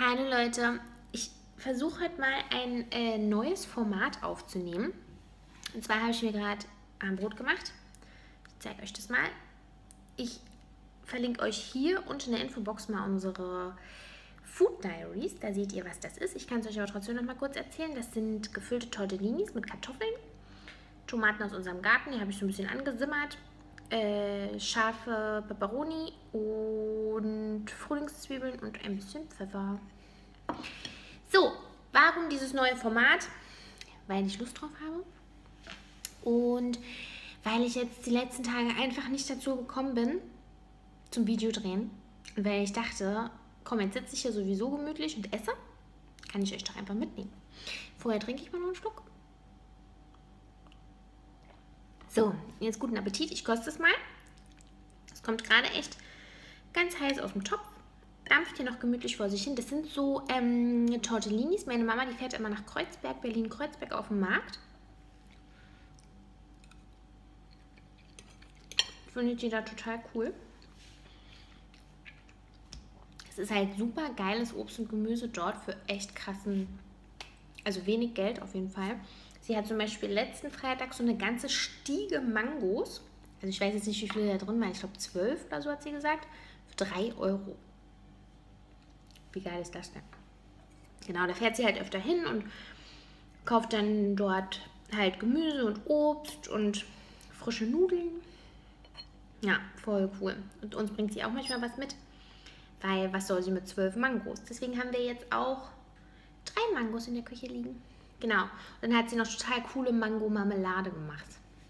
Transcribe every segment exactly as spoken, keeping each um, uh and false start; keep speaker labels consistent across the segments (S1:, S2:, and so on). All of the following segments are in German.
S1: Hallo Leute, ich versuche heute mal ein äh, neues Format aufzunehmen. Und zwar habe ich mir gerade Armbrot gemacht. Ich zeige euch das mal. Ich verlinke euch hier unten in der Infobox mal unsere Food Diaries. Da seht ihr, was das ist. Ich kann es euch aber trotzdem noch mal kurz erzählen. Das sind gefüllte Tortellinis mit Kartoffeln, Tomaten aus unserem Garten, die habe ich so ein bisschen angesimmert, äh, scharfe Peperoni und Frühlingszwiebeln und ein bisschen Pfeffer. So, warum dieses neue Format? Weil ich Lust drauf habe und weil ich jetzt die letzten Tage einfach nicht dazu gekommen bin zum Videodrehen. Und weil ich dachte, komm, jetzt sitze ich hier sowieso gemütlich und esse, kann ich euch doch einfach mitnehmen. Vorher trinke ich mal noch einen Schluck. So, jetzt guten Appetit. Ich koste es mal. Es kommt gerade echt ganz heiß aus dem Topf. Dampft hier noch gemütlich vor sich hin. Das sind so ähm, Tortellinis. Meine Mama, die fährt immer nach Kreuzberg, Berlin-Kreuzberg auf den Markt. Findet die da total cool. Es ist halt super geiles Obst und Gemüse dort für echt krassen, also wenig Geld auf jeden Fall. Sie hat zum Beispiel letzten Freitag so eine ganze Stiege Mangos. Also ich weiß jetzt nicht, wie viele da drin waren. Ich glaube zwölf oder so hat sie gesagt. Für drei Euro. Wie geil ist das denn? Genau, da fährt sie halt öfter hin und kauft dann dort halt Gemüse und Obst und frische Nudeln. Ja, voll cool. Und uns bringt sie auch manchmal was mit. Weil was soll sie mit zwölf Mangos? Deswegen haben wir jetzt auch drei Mangos in der Küche liegen. Genau. Und dann hat sie noch total coole Mango-Marmelade gemacht.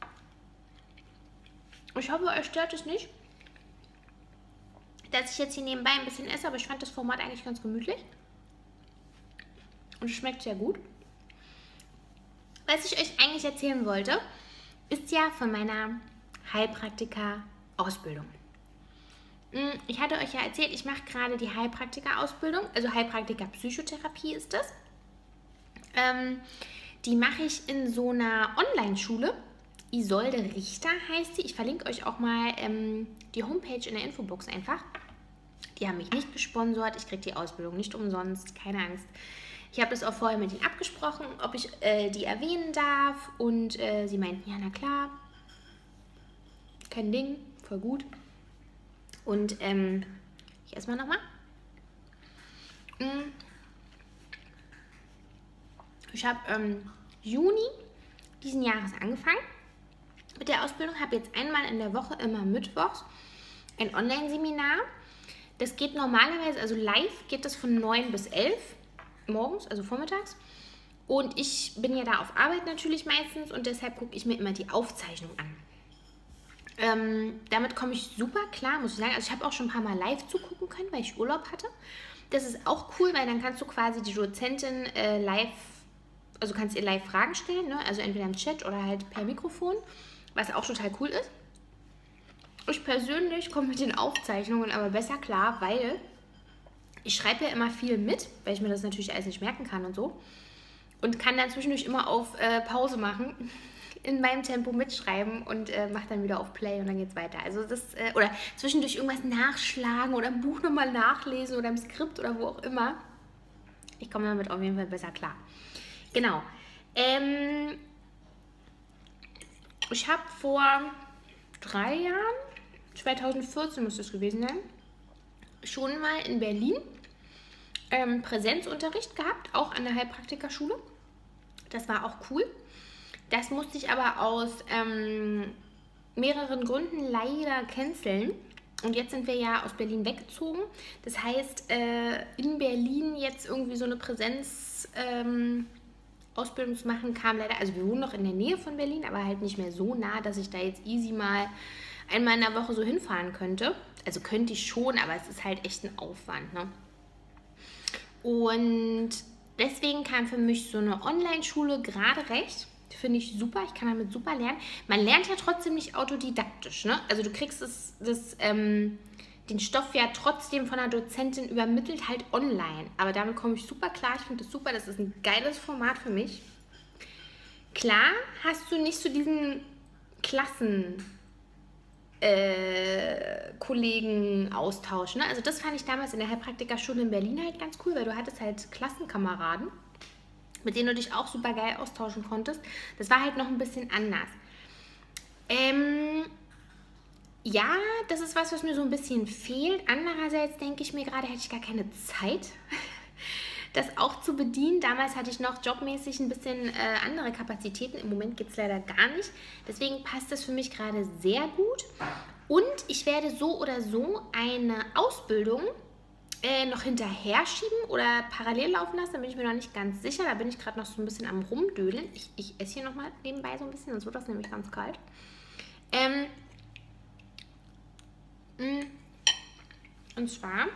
S1: Ich hoffe, euch stört es nicht, dass ich jetzt hier nebenbei ein bisschen esse, aber ich fand das Format eigentlich ganz gemütlich. Und es schmeckt sehr gut. Was ich euch eigentlich erzählen wollte, ist ja von meiner Heilpraktiker-Ausbildung. Ich hatte euch ja erzählt, ich mache gerade die Heilpraktiker-Ausbildung, also Heilpraktiker-Psychotherapie ist das. Ähm, die mache ich in so einer Online-Schule. Isolde Richter heißt sie. Ich verlinke euch auch mal ähm, die Homepage in der Infobox einfach. Die haben mich nicht gesponsert. Ich kriege die Ausbildung nicht umsonst. Keine Angst. Ich habe das auch vorher mit ihnen abgesprochen, ob ich äh, die erwähnen darf. Und äh, sie meinten, ja, na klar. Kein Ding. Voll gut. Und ähm, ich esse mal nochmal. Mm. Ich habe ähm, Juni diesen Jahres angefangen mit der Ausbildung. Habe jetzt einmal in der Woche, immer mittwochs, ein Online-Seminar. Das geht normalerweise, also live geht das von neun bis elf morgens, also vormittags. Und ich bin ja da auf Arbeit natürlich meistens und deshalb gucke ich mir immer die Aufzeichnung an. Ähm, damit komme ich super klar, muss ich sagen. Also ich habe auch schon ein paar Mal live zugucken können, weil ich Urlaub hatte. Das ist auch cool, weil dann kannst du quasi die Dozentin äh, live, also kannst ihr live Fragen stellen, ne? Also entweder im Chat oder halt per Mikrofon, was auch total cool ist. Ich persönlich komme mit den Aufzeichnungen aber besser klar, weil ich schreibe ja immer viel mit, weil ich mir das natürlich alles nicht merken kann und so. Und kann dann zwischendurch immer auf äh, Pause machen, in meinem Tempo mitschreiben und äh, mache dann wieder auf Play und dann geht's weiter. Also das, äh, oder zwischendurch irgendwas nachschlagen oder im Buch nochmal nachlesen oder im Skript oder wo auch immer. Ich komme damit auf jeden Fall besser klar. Genau. Ähm, ich habe vor drei Jahren, zweitausendvierzehn muss das gewesen sein, schon mal in Berlin ähm, Präsenzunterricht gehabt, auch an der Heilpraktikerschule. Das war auch cool. Das musste ich aber aus ähm, mehreren Gründen leider canceln. Und jetzt sind wir ja aus Berlin weggezogen. Das heißt, äh, in Berlin jetzt irgendwie so eine Präsenz ähm, Ausbildung zu machen, kam leider, also wir wohnen noch in der Nähe von Berlin, aber halt nicht mehr so nah, dass ich da jetzt easy mal einmal in der Woche so hinfahren könnte. Also könnte ich schon, aber es ist halt echt ein Aufwand, ne? Und deswegen kam für mich so eine Online-Schule gerade recht. Finde ich super, ich kann damit super lernen. Man lernt ja trotzdem nicht autodidaktisch, ne? Also du kriegst das, das, ähm, den Stoff ja trotzdem von der Dozentin übermittelt, halt online. Aber damit komme ich super klar, ich finde das super, das ist ein geiles Format für mich. Klar hast du nicht so diesen Klassen, äh, Kollegen austauschen. Ne? Also das fand ich damals in der Heilpraktikerschule in Berlin halt ganz cool, weil du hattest halt Klassenkameraden, mit denen du dich auch super geil austauschen konntest. Das war halt noch ein bisschen anders. Ähm, ja, das ist was, was mir so ein bisschen fehlt. Andererseits denke ich mir gerade, hätte ich gar keine Zeit, das auch zu bedienen. Damals hatte ich noch jobmäßig ein bisschen äh, andere Kapazitäten. Im Moment geht es leider gar nicht. Deswegen passt das für mich gerade sehr gut. Und ich werde so oder so eine Ausbildung äh, noch hinterher schieben oder parallel laufen lassen. Da bin ich mir noch nicht ganz sicher. Da bin ich gerade noch so ein bisschen am Rumdödeln. Ich, ich esse hier nochmal nebenbei so ein bisschen, sonst wird das nämlich ganz kalt. Ähm, mh, und zwar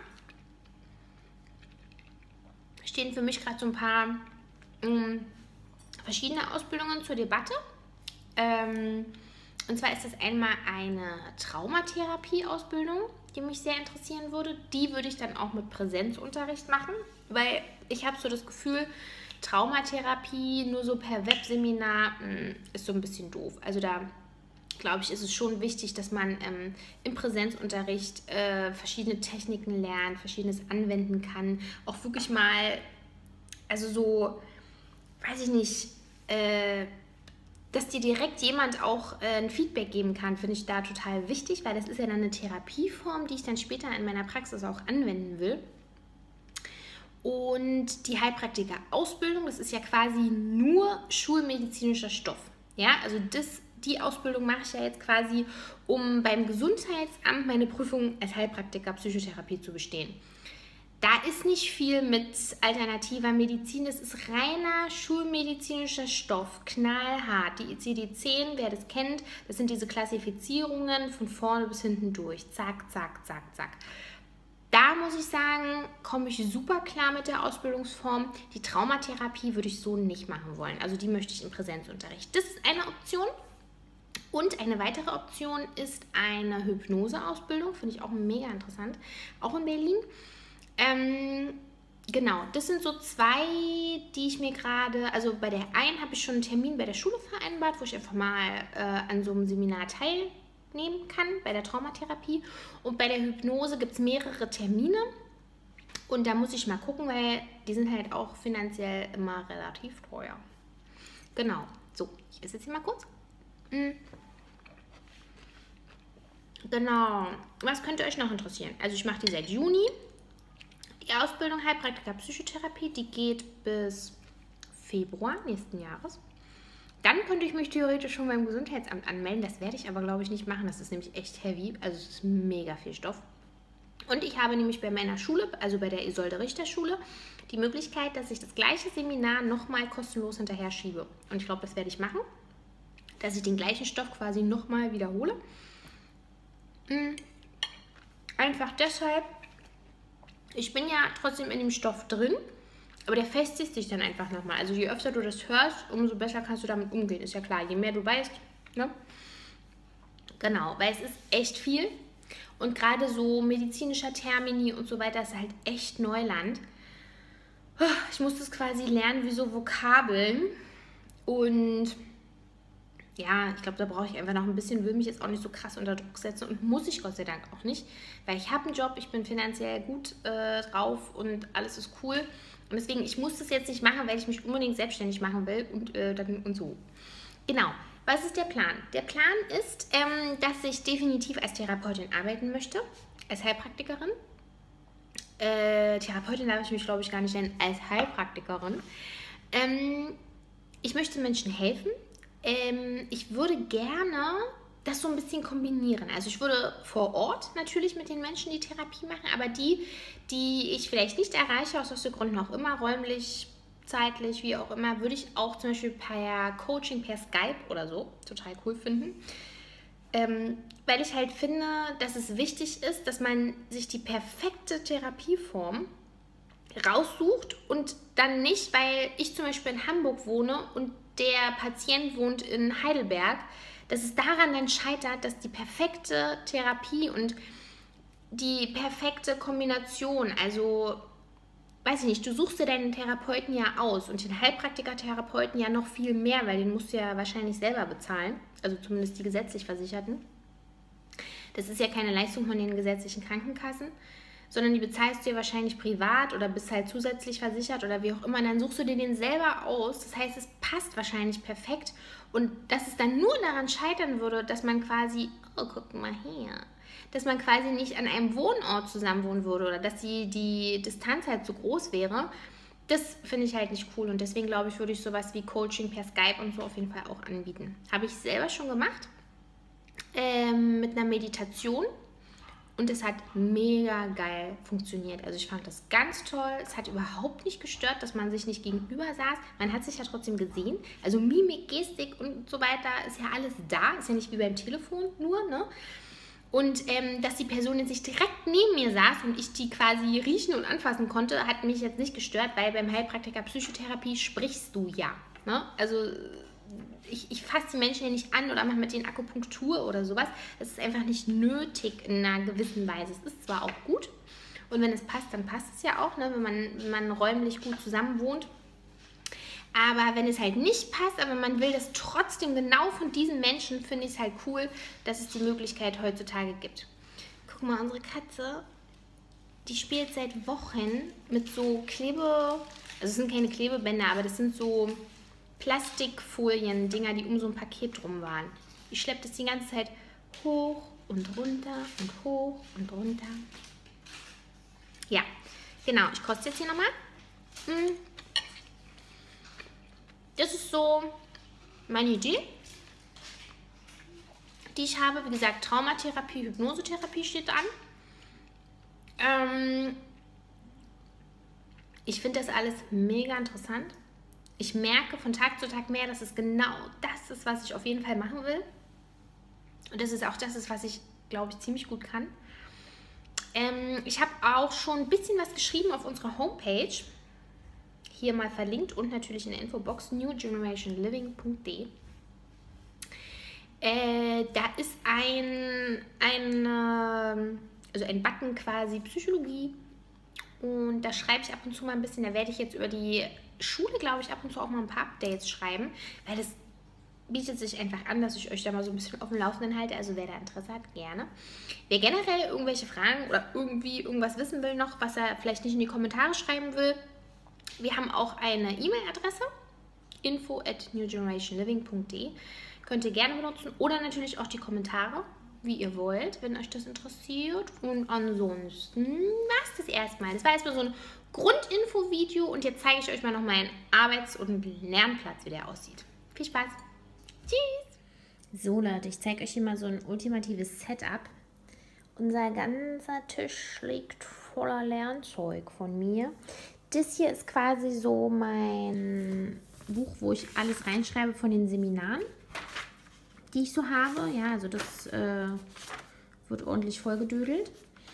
S1: stehen für mich gerade so ein paar mh, verschiedene Ausbildungen zur Debatte. Ähm, und zwar ist das einmal eine Traumatherapie-Ausbildung, die mich sehr interessieren würde. Die würde ich dann auch mit Präsenzunterricht machen, weil ich habe so das Gefühl, Traumatherapie nur so per Webseminar mh, ist so ein bisschen doof. Also da glaube ich, ist es schon wichtig, dass man ähm, im Präsenzunterricht äh, verschiedene Techniken lernt, verschiedenes anwenden kann. Auch wirklich mal, also so, weiß ich nicht, äh, dass dir direkt jemand auch äh, ein Feedback geben kann, finde ich da total wichtig, weil das ist ja dann eine Therapieform, die ich dann später in meiner Praxis auch anwenden will. Und die Heilpraktiker-Ausbildung, das ist ja quasi nur schulmedizinischer Stoff. Ja, also das Die Ausbildung mache ich ja jetzt quasi, um beim Gesundheitsamt meine Prüfung als Heilpraktiker Psychotherapie zu bestehen. Da ist nicht viel mit alternativer Medizin, das ist reiner schulmedizinischer Stoff, knallhart. Die I C D zehn, wer das kennt, das sind diese Klassifizierungen von vorne bis hinten durch. Zack, zack, zack, zack. Da muss ich sagen, komme ich super klar mit der Ausbildungsform. Die Traumatherapie würde ich so nicht machen wollen. Also die möchte ich im Präsenzunterricht. Das ist eine Option. Und eine weitere Option ist eine Hypnoseausbildung, finde ich auch mega interessant, auch in Berlin. Ähm, genau, das sind so zwei, die ich mir gerade, also bei der einen habe ich schon einen Termin bei der Schule vereinbart, wo ich einfach mal äh, an so einem Seminar teilnehmen kann, bei der Traumatherapie. Und bei der Hypnose gibt es mehrere Termine und da muss ich mal gucken, weil die sind halt auch finanziell immer relativ teuer. Genau, so, ich esse jetzt hier mal kurz. Mm. Genau, was könnte euch noch interessieren? Also ich mache die seit Juni. Die Ausbildung Heilpraktiker Psychotherapie, die geht bis Februar nächsten Jahres. Dann könnte ich mich theoretisch schon beim Gesundheitsamt anmelden. Das werde ich aber, glaube ich, nicht machen. Das ist nämlich echt heavy. Also es ist mega viel Stoff. Und ich habe nämlich bei meiner Schule, also bei der Isolde Richter Schule, die Möglichkeit, dass ich das gleiche Seminar nochmal kostenlos hinterher schiebe. Und ich glaube, das werde ich machen. Dass ich den gleichen Stoff quasi nochmal wiederhole. Einfach deshalb, ich bin ja trotzdem in dem Stoff drin, aber der festigt sich dann einfach nochmal. Also je öfter du das hörst, umso besser kannst du damit umgehen. Ist ja klar, je mehr du weißt, ne? Genau, weil es ist echt viel. Und gerade so medizinischer Termini und so weiter ist halt echt Neuland. Ich muss das quasi lernen wie so Vokabeln. Und ja, ich glaube, da brauche ich einfach noch ein bisschen, will mich jetzt auch nicht so krass unter Druck setzen und muss ich Gott sei Dank auch nicht, weil ich habe einen Job, ich bin finanziell gut äh, drauf und alles ist cool. Und deswegen, ich muss das jetzt nicht machen, weil ich mich unbedingt selbstständig machen will und, äh, dann, und so. Genau, was ist der Plan? Der Plan ist, ähm, dass ich definitiv als Therapeutin arbeiten möchte, als Heilpraktikerin. Äh, Therapeutin darf ich mich, glaube ich, gar nicht nennen, als Heilpraktikerin. Ähm, ich möchte Menschen helfen. Ähm, ich würde gerne das so ein bisschen kombinieren. Also ich würde vor Ort natürlich mit den Menschen die Therapie machen, aber die, die ich vielleicht nicht erreiche, aus welchen Gründen auch immer, räumlich, zeitlich, wie auch immer, würde ich auch zum Beispiel per Coaching, per Skype oder so total cool finden. Ähm, weil ich halt finde, dass es wichtig ist, dass man sich die perfekte Therapieform raussucht und dann nicht, weil ich zum Beispiel in Hamburg wohne und der Patient wohnt in Heidelberg, dass es daran dann scheitert, dass die perfekte Therapie und die perfekte Kombination, also weiß ich nicht, du suchst dir deinen Therapeuten ja aus und den Heilpraktiker-Therapeuten ja noch viel mehr, weil den musst du ja wahrscheinlich selber bezahlen, also zumindest die gesetzlich Versicherten. Das ist ja keine Leistung von den gesetzlichen Krankenkassen, sondern die bezahlst du ja wahrscheinlich privat oder bist halt zusätzlich versichert oder wie auch immer. Und dann suchst du dir den selber aus. Das heißt, es passt wahrscheinlich perfekt. Und dass es dann nur daran scheitern würde, dass man quasi, oh, guck mal her, dass man quasi nicht an einem Wohnort zusammen wohnen würde oder dass die, die Distanz halt so groß wäre, das finde ich halt nicht cool. Und deswegen glaube ich, würde ich sowas wie Coaching per Skype und so auf jeden Fall auch anbieten. Habe ich selber schon gemacht, ähm, mit einer Meditation. Und es hat mega geil funktioniert. Also ich fand das ganz toll. Es hat überhaupt nicht gestört, dass man sich nicht gegenüber saß. Man hat sich ja trotzdem gesehen. Also Mimik, Gestik und so weiter ist ja alles da. Ist ja nicht wie beim Telefon nur, ne? Und ähm, dass die Person jetzt nicht direkt neben mir saß und ich die quasi riechen und anfassen konnte, hat mich jetzt nicht gestört, weil beim Heilpraktiker Psychotherapie sprichst du ja. Ne? Also ich, ich fasse die Menschen ja nicht an oder mache mit denen Akupunktur oder sowas. Das ist einfach nicht nötig in einer gewissen Weise. Es ist zwar auch gut und wenn es passt, dann passt es ja auch, ne? wenn man, wenn man räumlich gut zusammen wohnt. Aber wenn es halt nicht passt, aber man will das trotzdem genau von diesen Menschen, finde ich es halt cool, dass es die Möglichkeit heutzutage gibt. Guck mal, unsere Katze, die spielt seit Wochen mit so Klebe, also es sind keine Klebebänder, aber das sind so Plastikfolien-Dinger, die um so ein Paket drum waren. Ich schleppe das die ganze Zeit hoch und runter und hoch und runter. Ja, genau, ich koste jetzt hier nochmal. Hm. Das ist so meine Idee, die ich habe. Wie gesagt, Traumatherapie, Hypnosetherapie steht an. Ähm, ich finde das alles mega interessant. Ich merke von Tag zu Tag mehr, dass es genau das ist, was ich auf jeden Fall machen will. Und das ist auch das, ist, was ich, glaube ich, ziemlich gut kann. Ähm, ich habe auch schon ein bisschen was geschrieben auf unserer Homepage. Hier mal verlinkt und natürlich in der Infobox new generation living punkt de. Äh, da ist ein, ein, also ein Button quasi Psychologie und da schreibe ich ab und zu mal ein bisschen, da werde ich jetzt über die Schule, glaube ich, ab und zu auch mal ein paar Updates schreiben, weil das bietet sich einfach an, dass ich euch da mal so ein bisschen auf dem Laufenden halte, also wer da Interesse hat, gerne. Wer generell irgendwelche Fragen oder irgendwie irgendwas wissen will noch, was er vielleicht nicht in die Kommentare schreiben will, wir haben auch eine E-Mail-Adresse, info at new generation living punkt de. Könnt ihr gerne benutzen oder natürlich auch die Kommentare, wie ihr wollt, wenn euch das interessiert. Und ansonsten war es das erstmal. Das war erstmal so ein Grundinfo-Video und jetzt zeige ich euch mal noch meinen Arbeits- und Lernplatz, wie der aussieht. Viel Spaß! Tschüss! So Leute, ich zeige euch hier mal so ein ultimatives Setup. Unser ganzer Tisch liegt voller Lernzeug von mir. Das hier ist quasi so mein Buch, wo ich alles reinschreibe von den Seminaren, die ich so habe. Ja, also das äh, wird ordentlich vollgedödelt.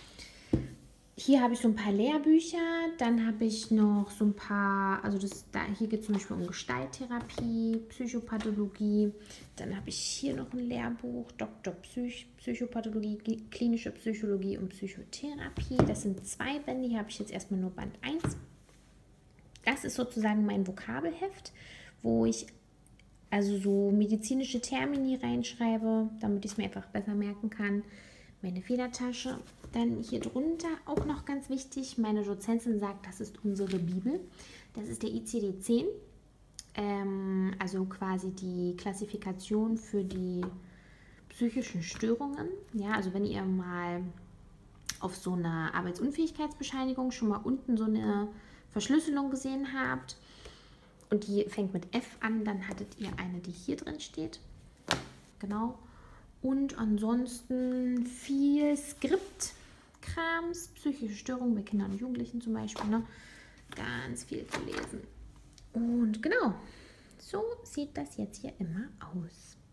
S1: Hier habe ich so ein paar Lehrbücher, dann habe ich noch so ein paar, also das, da, hier geht es zum Beispiel um Gestalttherapie, Psychopathologie. Dann habe ich hier noch ein Lehrbuch, Doktor Psych, Psychopathologie, klinische Psychologie und Psychotherapie. Das sind zwei Bände, hier habe ich jetzt erstmal nur Band eins. Das ist sozusagen mein Vokabelheft, wo ich also so medizinische Termini reinschreibe, damit ich es mir einfach besser merken kann. Meine Federtasche. Dann hier drunter auch noch ganz wichtig, meine Dozentin sagt, das ist unsere Bibel. Das ist der I C D zehn, ähm, also quasi die Klassifikation für die psychischen Störungen. Ja, also wenn ihr mal auf so einer Arbeitsunfähigkeitsbescheinigung schon mal unten so eine Verschlüsselung gesehen habt und die fängt mit F an, dann hattet ihr eine, die hier drin steht. Genau. Und ansonsten viel Skriptkrams, psychische Störungen bei Kindern und Jugendlichen zum Beispiel. Ne? Ganz viel zu lesen. Und genau, so sieht das jetzt hier immer aus.